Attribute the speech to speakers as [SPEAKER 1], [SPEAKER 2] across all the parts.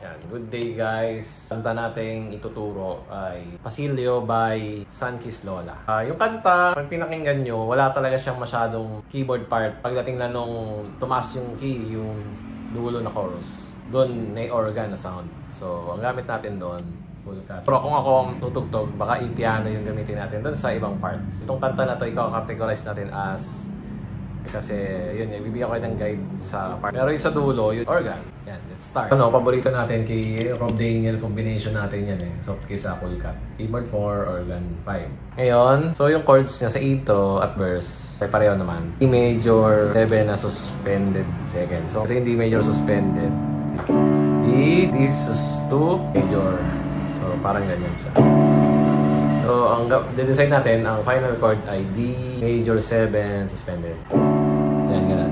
[SPEAKER 1] Yan. Good day guys. Kanta nating ituturo ay Pasilyo by Sunkiss Lola. Yung kanta, pag pinakinggan nyo, wala talaga siyang masyadong keyboard part. Pagdating na nung tumaas yung key, yung dulo na chorus, doon may organ na sound. So, ang gamit natin doon, full cut. Pero kung ako ang tutugtog, baka i-piano yung gamitin natin doon sa ibang parts. Itong kanta na to, ikaw-categorize natin as kasi yun, bibigyan ko ng guide sa part. Pero yung sa dulo, yung organ. Yan, let's start. Ano, paborito natin kay Rob Daniel, combination natin yan so kaysa full cut. Keyboard 4, organ 5. Ngayon, so yung chords niya sa intro at verse, ay pareho naman. D major 7 na suspended second. So ito yung D major suspended. D sus 2 major. So parang ganyan siya. So, ang de-decide natin, ang final chord ay D major 7 suspended. Yan, ganun.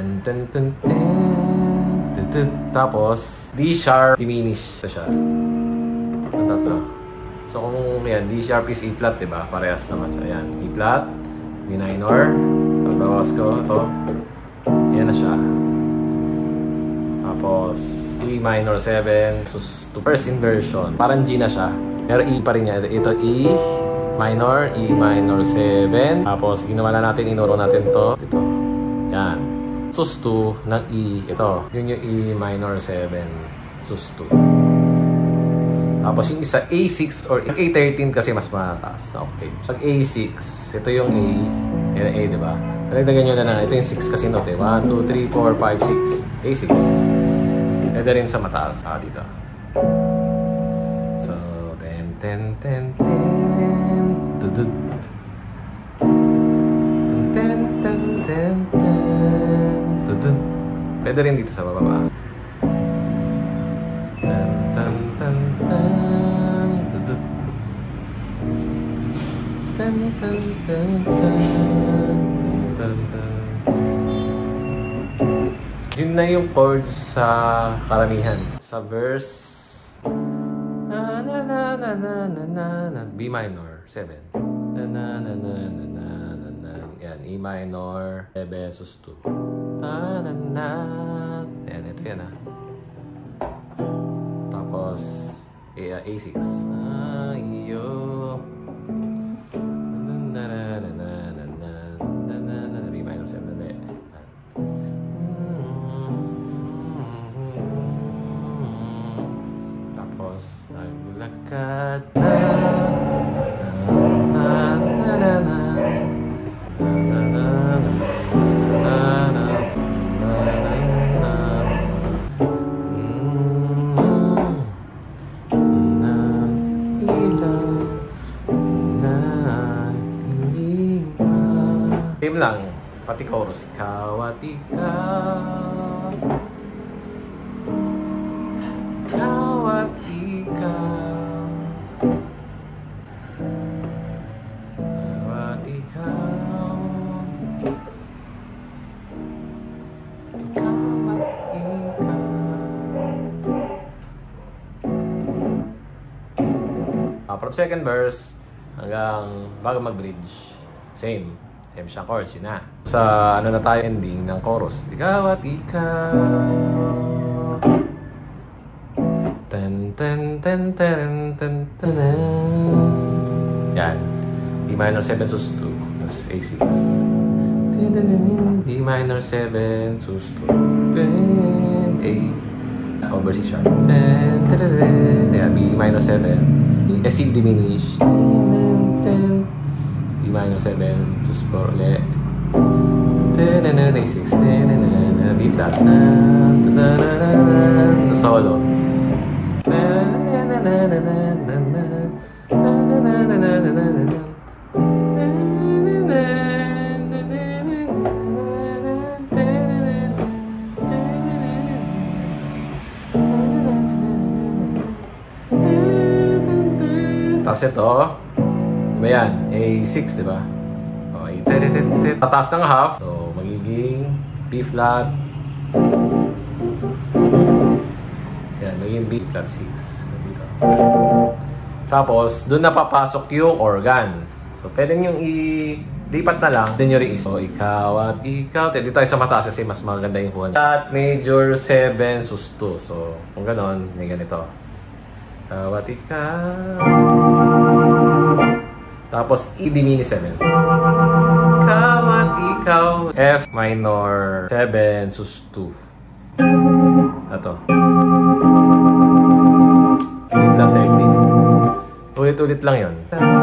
[SPEAKER 1] Tapos, D sharp diminish. Ito siya. Ang tatlo. So, kung yan, D sharp is E flat, diba? Parehas naman siya. Yan, E flat, B minor. Pagbawas ko, ito. Yan na siya. Tapos, E minor 7 sus 2. First inversion. Parang G na siya. Pero E pa rin niya. Ito E minor, E minor 7. Tapos ginawa na natin, inuro natin to. Ito. Yan. Sus 2 ng E. Ito. Yun yung E minor 7. Sus 2. Tapos yung isa A6 or A13 kasi mas mataas na octave. Pag A6, ito yung A. Yan ang A, diba? Nalagdagan nyo na lang. Ito yung 6 kasi note eh. 1, 2, 3, 4, 5, 6. A6. Pwede rin sa mataas. Dito. So, ten tudut ten tudut. Pwede rin dito sa bababa. Ten tudut ten. Yun na yung chords sa karamihan. Sa verse B minor 7. Yan, E minor 7 sus 2. Yan, ito yan Tapos A6. B minor 7 ulit. Tapos naglakad same lang, pati chorus. Ikaw at ikaw, ikaw at ikaw, ikaw at ikaw, ikaw at ikaw. From second verse hanggang bago mag-bridge, same siyang chords, yun na. Sa ano na tayo ending ng chorus. Ikaw at ikaw. Ten. Yan. D minor 7 sus 2. Tapos A6. D minor 7 sus 2. A. Over C sharp. Yan. B minor 7. C diminish. D minor 7 sus 4 ulit. A6. B flat. Solo. Tapos ito, diba yan? A6, diba? O, tataas ng half. So, magiging B flat. Yan, magiging B flat 6. Dito. Tapos, doon na papasok yung organ. So, pwede nyo lipat na lang. Then yung is, so, ikaw at ikaw. Dito tayo sa mataas kasi mas maganda yung kuha niya. At major 7 sus 2. So, kung ganon, may ganito. Ikaw at ikaw. Tapos, E diminished 7. Ikaw at ikaw. F minor 7 sus 2. Ito. Bigla 13. Ulit-ulit lang yun.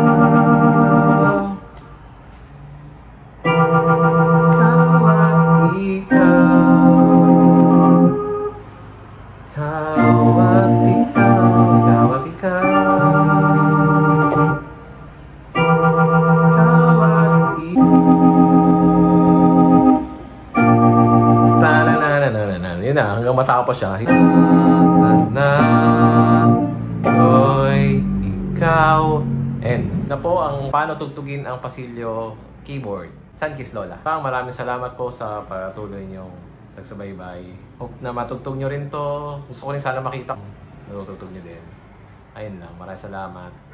[SPEAKER 1] Yun na, hanggang matapos siya. Na, oy, ikaw, and na po ang paano tugtugin ang pasilyo keyboard. Sunkiss Lola. Maraming salamat po sa patuloy niyong nagsubaybay. Hope na matugtog nyo rin to. Gusto ko rin sana makita. Natutugtog nyo din. Ayun lang, maraming salamat.